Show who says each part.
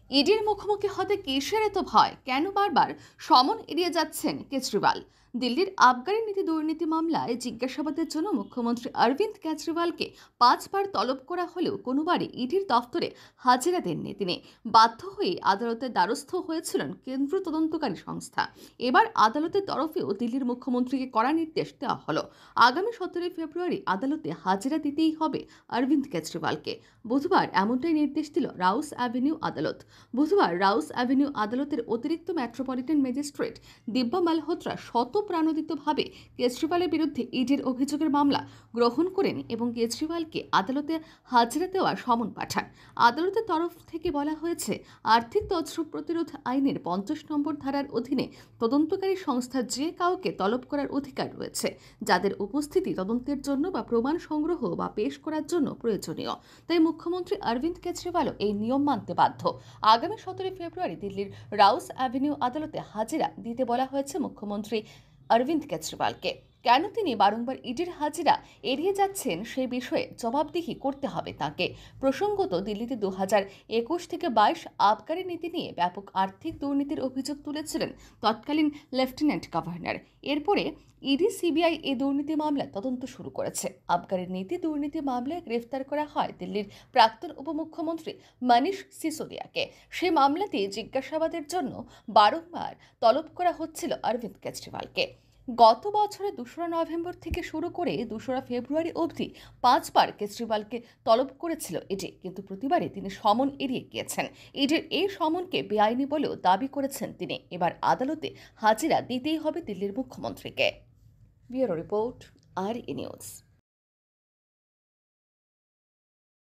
Speaker 1: ইডির মুখোমুখি হতে কিসের এত ভয়? কেন বারবার সমন এড়িয়ে যাচ্ছেন কেজরিওয়াল? দিল্লির আবগারি নীতি দুর্নীতি মামলায় জিজ্ঞাসাবাদের জন্য মুখ্যমন্ত্রী অরবিন্দ কেজরিওয়ালকে 5বার তলব করা হলেও কোনোবারই ইডির দফতরে হাজিরা দেননি তিনি। বাধ্য হয়ে আদালতের দ্বারস্থ হয়েছিলেন কেন্দ্রীয় তদন্তকারী সংস্থা। এবার আদালতের তরফেও দিল্লির মুখ্যমন্ত্রীকে কড়া নির্দেশ দেওয়া হলো। আগামী 17 ফেব্রুয়ারি আদালতে হাজিরা দিতেই হবে অরবিন্দ কেজরিওয়ালকে। বুধবার এমনটাই নির্দেশ দিল রাউস অ্যাভিনিউ আদালত। বুধবার রাউস অ্যাভিনিউ আদালতের অতিরিক্ত মেট্রোপলিটন ম্যাজিস্ট্রেট দিব্যা মালহোত্রা শতপ্রাণোদিতভাবে কেজরিওয়ালের বিরুদ্ধে ইডির অভিযোগের মামলা গ্রহণ করেন এবং কেজরিওয়ালকে আদালতে হাজিরা দেওয়ার সমন পাঠান। আদালতের তরফ থেকে বলা হয়েছে, আর্থিক তছরূপ প্রতিরোধ আইনের 50 নম্বর ধারার অধীনে তদন্তকারী সংস্থা যে কাউকে তলব করার অধিকার রয়েছে, যাদের উপস্থিতি তদন্তের জন্য বা প্রমাণ সংগ্রহ বা পেশ করার জন্য প্রয়োজনীয়। তাই মুখ্যমন্ত্রী অরবিন্দ কেজরিওয়ালও এই নিয়ম মানতে বাধ্য। আগামী 17 ফেব্রুয়ারি দিল্লির রাউস অ্যাভিনিউ আদালতে হাজিরা দিতে বলা হয়েছে মুখ্যমন্ত্রী অরবিন্দ কেজরিওয়ালকে। কেন তিনি বারংবার ইডির হাজিরা এড়িয়ে যাচ্ছেন সে বিষয়ে জবাবদিহি করতে হবে তাকে। প্রসঙ্গত, দিল্লিতে 2021 থেকে 22 আবগারি নীতি নিয়ে ব্যাপক আর্থিক দুর্নীতির অভিযোগ তুলেছিলেন তৎকালীন লেফটেন্যান্ট গভর্নর। এরপরে ইডি সিবিআই এই দুর্নীতি মামলায় তদন্ত শুরু করেছে। আবগারি নীতি দুর্নীতি মামলায় গ্রেফতার করা হয় দিল্লির প্রাক্তন উপমুখ্যমন্ত্রী মনীষ সিসোদিয়াকে। সেই মামলাতে জিজ্ঞাসাবাদের জন্য বারংবার তলব করা হচ্ছিল অরবিন্দ কেজরিওয়ালকে। গত বছরের 2রা নভেম্বর থেকে শুরু করে 2রা ফেব্রুয়ারি অবধি 5বার কেজরিওয়ালকে তলব করেছিল ইডি, কিন্তু প্রতিবারই তিনি সমন এড়িয়ে গিয়েছেন। ইডির এই সমনকে বেআইনি বলেও দাবি করেছেন তিনি। এবার আদালতে হাজিরা দিতেই হবে দিল্লির মুখ্যমন্ত্রীকে। Bureau report, R E news.